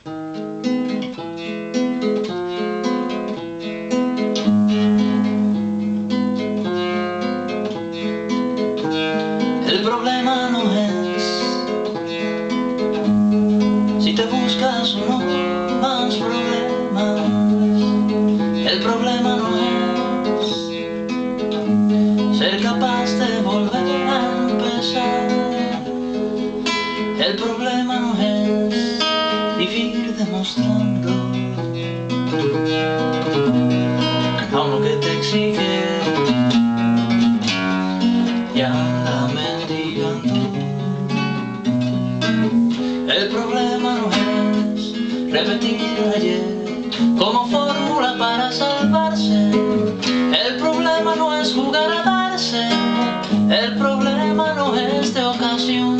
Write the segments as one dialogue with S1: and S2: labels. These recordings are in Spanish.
S1: El problema no es si te buscas o no más problemas. El problema no es ser capaz de volver a empezar. El problema no es vivir demostrando aún lo que te exige y anda mendigando. El problema no es repetir ayer como fórmula para salvarse. El problema no es jugar a darse. El problema no es de ocasión.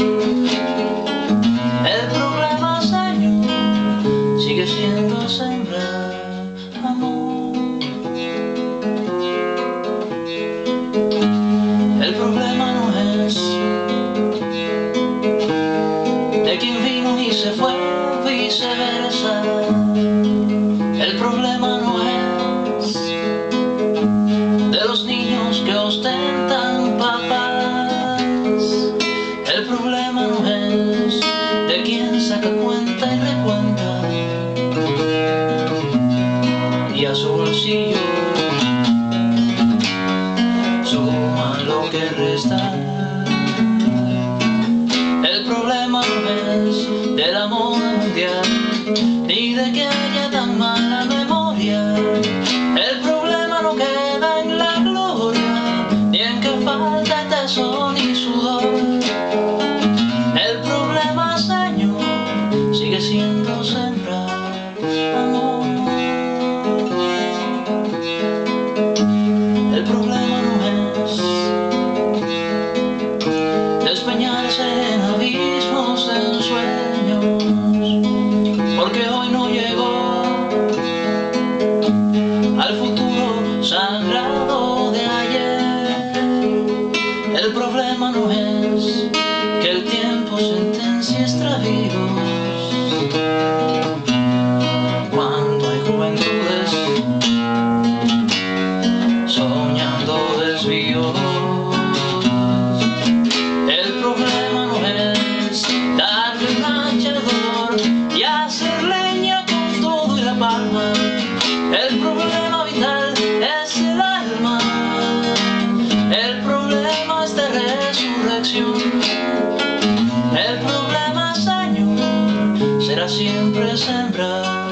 S1: El problema, Señor, sigue siendo sembrar amor. El problema no es de quien vino y se fue, viceversa. El problema no es de los niños que ostentan papás. El problema no es de quien saca cuenta y recuenta y a su bolsillo suma lo que resta. El problema no es de la moda mundial ni de que haya tan mala memoria. El problema no queda en la gloria ni en que falta tesón y sudor. El problema, Señor, sigue siendo sembrar amor. El problema no es despeñarse en abismos, en sueños, porque hoy no llegó al futuro sagrado de ayer. El problema no es que el tiempo sentencia extravíos cuando hay juventudes soñando desvíos. El problema no es darle un hacha al dolor y hacer leña con todo y la palma. El problema vital es el alma. El problema es de resurrección. El problema, Señor, será siempre sembrar